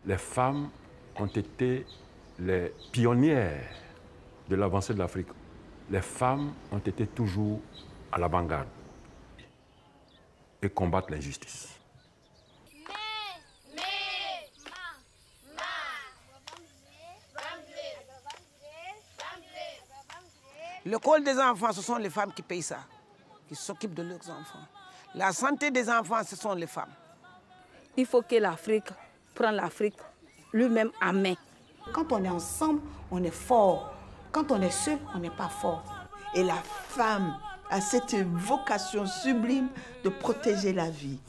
les femmes ont été les pionnières de l'avancée de l'Afrique. Les femmes ont été toujours à l'avant-garde et combattent l'injustice. L'école des enfants, ce sont les femmes qui payent ça, qui s'occupent de leurs enfants. La santé des enfants, ce sont les femmes. Il faut que l'Afrique prenne l'Afrique lui-même en main. Quand on est ensemble, on est fort. Quand on est seul, on n'est pas fort. Et la femme a cette vocation sublime de protéger la vie.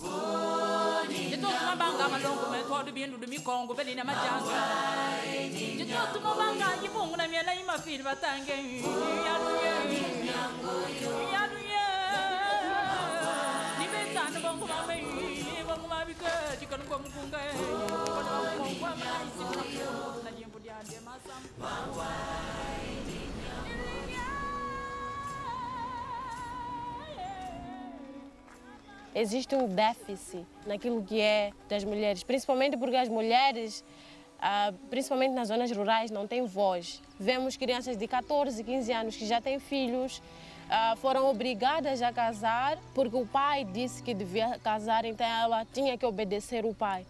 Existe déficit naquilo que é das mulheres, principalmente porque as mulheres, principalmente nas zonas rurais, não têm voz. Vemos crianças de 14, 15 anos que já têm filhos, foram obrigadas a casar porque o pai disse que devia casar, então ela tinha que obedecer o pai.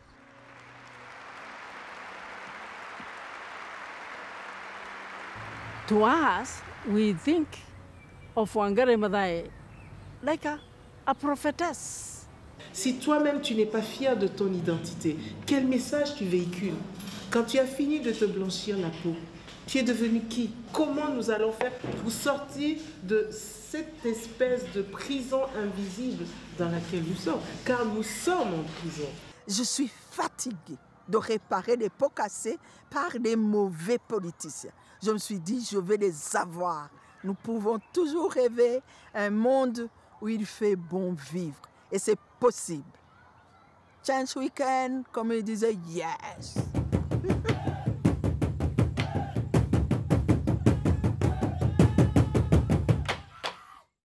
To us, we think of Wangari Maathai like a prophétesse. Si toi-même tu n'es pas fier de ton identité, quel message tu véhicules? Quand tu as fini de te blanchir la peau, tu es devenu qui? Comment nous allons faire pour sortir de cette espèce de prison invisible dans laquelle nous sommes? Car nous sommes en prison. Je suis fatiguée de réparer les pots cassés par des mauvais politiciens. Je me suis dit, je vais les avoir. Nous pouvons toujours rêver un monde où il fait bon vivre. Et c'est possible. Change Weekend, comme il disait, yes.